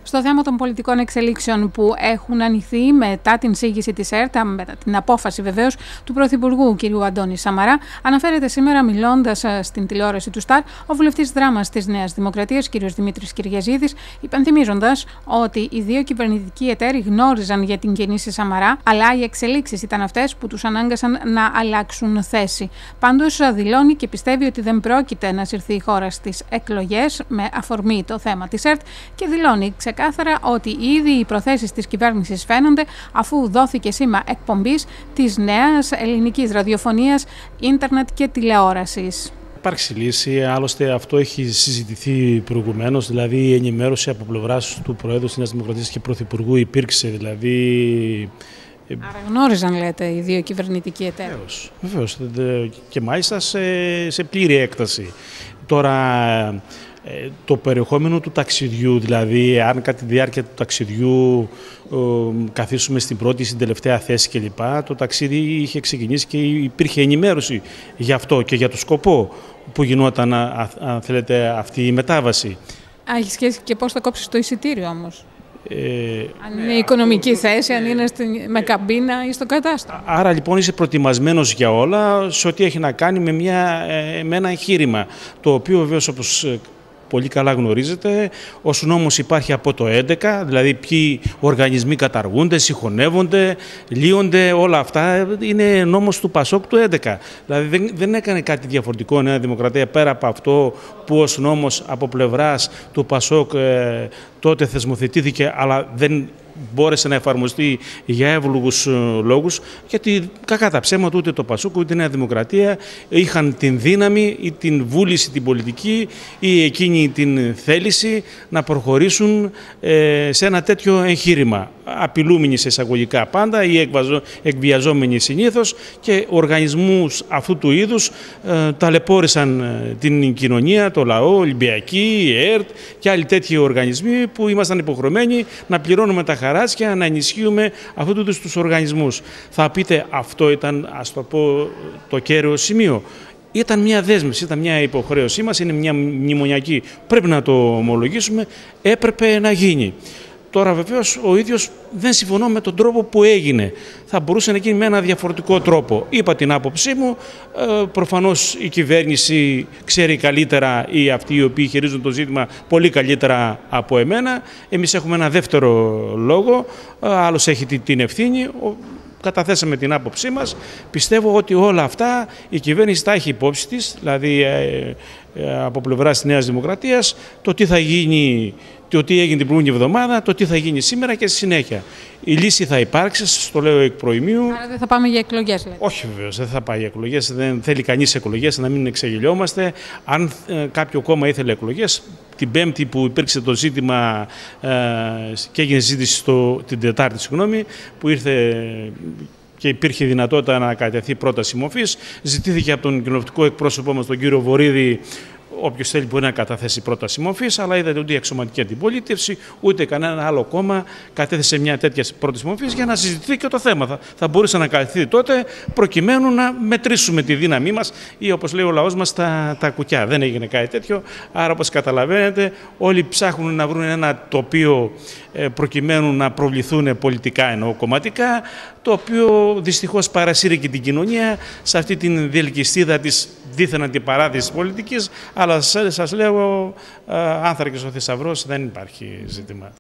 Στο θέμα των πολιτικών εξελίξεων που έχουν ανοιχθεί μετά την εισήγηση της ΕΡΤ, μετά την απόφαση βεβαίως του Πρωθυπουργού κ. Αντώνη Σαμαρά, αναφέρεται σήμερα μιλώντας στην τηλεόραση του ΣΤΑΡ ο βουλευτής Δράμας της Νέας Δημοκρατίας κ. Δημήτρης Κυριαζίδης, υπενθυμίζοντας ότι οι δύο κυβερνητικοί εταίροι γνώριζαν για την κίνηση Σαμαρά, αλλά οι εξελίξεις ήταν αυτές που τους ανάγκασαν να αλλάξουν θέση. Πάντως δηλώνει και πιστεύει ότι δεν πρόκειται να συρθεί η χώρα στις εκλογές με αφορμή το θέμα της ΕΡΤ και δηλώνει ξεκάθαρα ότι ήδη οι προθέσεις της κυβέρνησης φαίνονται αφού δόθηκε σήμα εκπομπής της νέας ελληνικής ραδιοφωνίας, ίντερνετ και τηλεόρασης. Υπάρξει λύση, άλλωστε αυτό έχει συζητηθεί προηγουμένως, δηλαδή η ενημέρωση από πλευράς του Προέδρου της Νέας Δημοκρατίας και Πρωθυπουργού υπήρξε, δηλαδή... Άρα γνώριζαν, λέτε, οι δύο κυβερνητικοί εταίροι. Βεβαίως, και μάλιστα σε πλήρη έκταση. Τώρα, το περιεχόμενο του ταξιδιού, δηλαδή αν κατά τη διάρκεια του ταξιδιού καθίσουμε στην πρώτη, στην τελευταία θέση κλπ. Το ταξίδι είχε ξεκινήσει και υπήρχε ενημέρωση για αυτό και για το σκοπό που γινόταν, αν θέλετε, αυτή η μετάβαση. Έχει σχέση και πώς θα κόψεις το εισιτήριο όμως. Αν είναι οικονομική θέση, αν είναι με καμπίνα ή στο κατάστημα. Άρα λοιπόν είσαι προετοιμασμένος για όλα σε ό,τι έχει να κάνει με ένα εγχείρημα, το οποίο βεβαίως, όπως πολύ καλά γνωρίζετε, ο νόμος υπάρχει από το 2011, δηλαδή ποιοι οργανισμοί καταργούνται, συγχωνεύονται, λύονται, όλα αυτά είναι νόμος του ΠΑΣΟΚ του 2011. Δηλαδή δεν έκανε κάτι διαφορετικό Νέα Δημοκρατία πέρα από αυτό που ως νόμος από πλευράς του ΠΑΣΟΚ τότε θεσμοθετήθηκε, αλλά δεν μπόρεσε να εφαρμοστεί για εύλογους λόγους, γιατί κακά τα ψέματα ούτε το ΠΑΣΟΚ ούτε η Νέα Δημοκρατία είχαν την δύναμη ή την βούληση την πολιτική ή εκείνη την θέληση να προχωρήσουν σε ένα τέτοιο εγχείρημα. Απειλούμενοι σε εισαγωγικά πάντα ή εκβιαζόμενοι συνήθως, και οργανισμούς αυτού του είδους ταλαιπώρησαν την κοινωνία, το λαό, Ολυμπιακή, η ΕΡΤ και άλλοι τέτοιοι οργανισμοί που ήμασταν υποχρεωμένοι να πληρώνουμε τα χαράτσια, να ενισχύουμε αυτού του είδους τους οργανισμούς. Θα πείτε, αυτό ήταν, ας το πω, το κέριο σημείο. Ήταν μια δέσμευση, ήταν μια υποχρέωσή μας, είναι μια μνημονιακή. Πρέπει να το ομολογήσουμε, έπρεπε να γίνει. Τώρα βεβαίως ο ίδιος δεν συμφωνώ με τον τρόπο που έγινε. Θα μπορούσε να γίνει με ένα διαφορετικό τρόπο. Είπα την άποψή μου, προφανώς η κυβέρνηση ξέρει καλύτερα ή αυτοί οι οποίοι χειρίζουν το ζήτημα πολύ καλύτερα από εμένα. Εμείς έχουμε ένα δεύτερο λόγο, άλλος έχει την ευθύνη. Καταθέσαμε την άποψή μας. Πιστεύω ότι όλα αυτά η κυβέρνηση τα έχει υπόψη της, δηλαδή από πλευράς της Νέας Δημοκρατίας, το τι θα γίνει, το τι έγινε την προηγούμενη εβδομάδα, το τι θα γίνει σήμερα και στη συνέχεια. Η λύση θα υπάρξει, στο λέω εκ προημίου. Άρα δεν θα πάμε για εκλογές, λέτε. Όχι, βεβαίως, δεν θα πάει για εκλογές. Δεν θέλει κανείς εκλογές, να μην εξεγελιόμαστε. Αν κάποιο κόμμα ήθελε εκλογές, την Πέμπτη που υπήρξε το ζήτημα και έγινε συζήτηση την Τετάρτη, συγγνώμη, που ήρθε και υπήρχε δυνατότητα να κατατεθεί πρόταση μορφής, ζητήθηκε από τον κοινοβουλευτικό εκπρόσωπό μας, τον κύριο Βορίδη, όποιος θέλει μπορεί να καταθέσει πρόταση μορφής, αλλά είδατε ότι η αξιωματική αντιπολίτευση ούτε κανένα άλλο κόμμα κατέθεσε μια τέτοια πρόταση μορφής για να συζητηθεί και το θέμα. Θα μπορούσε να κατατεθεί τότε προκειμένου να μετρήσουμε τη δύναμή μας ή, όπως λέει ο λαός μας, τα κουκιά. Δεν έγινε κάτι τέτοιο. Άρα, όπως καταλαβαίνετε, όλοι ψάχνουν να βρουν ένα τοπίο προκειμένου να προβληθούν πολιτικά, εννοώ κομματικά, το οποίο δυστυχώς παρασύρει και την κοινωνία σε αυτή την διελκυστίδα της δίθεν αντιπαράθεσης πολιτικής, αλλά σας λέω, άνθρακες ο θησαυρός, δεν υπάρχει ζήτημα.